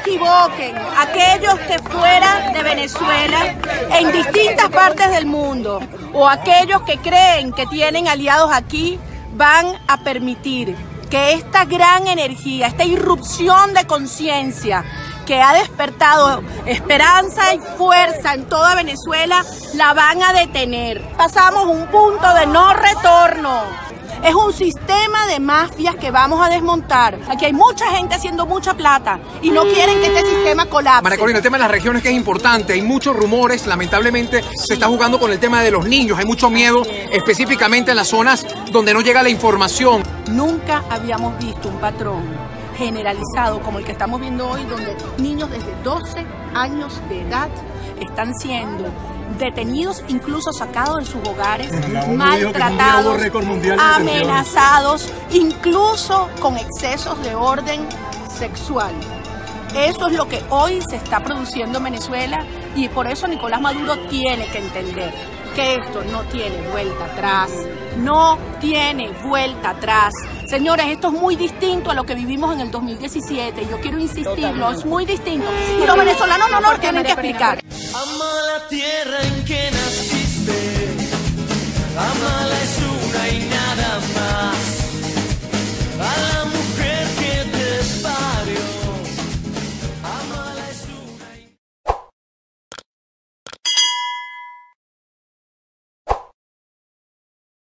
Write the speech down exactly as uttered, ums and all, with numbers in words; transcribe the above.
equivoquen aquellos que fuera de Venezuela, en distintas partes del mundo, o aquellos que creen que tienen aliados aquí, van a permitir que esta gran energía, esta irrupción de conciencia que ha despertado esperanza y fuerza en toda Venezuela, la van a detener. Pasamos un punto de no retorno. Es un sistema de mafias que vamos a desmontar. Aquí hay mucha gente haciendo mucha plata y no quieren que este sistema colapse. María Corina, el tema de las regiones que es importante, hay muchos rumores, lamentablemente se está jugando con el tema de los niños, hay mucho miedo, específicamente en las zonas donde no llega la información. Nunca habíamos visto un patrón generalizado como el que estamos viendo hoy, donde niños desde doce años de edad están siendo detenidos, incluso sacados de sus hogares, maltratados, amenazados, incluso con excesos de orden sexual. Eso es lo que hoy se está produciendo en Venezuela y por eso Nicolás Maduro tiene que entender que esto no tiene vuelta atrás, no tiene vuelta atrás. Señores, esto es muy distinto a lo que vivimos en el dos mil diecisiete, yo quiero insistirlo, es muy distinto. Y los venezolanos no nos tienen que explicar. Amo la tierra en que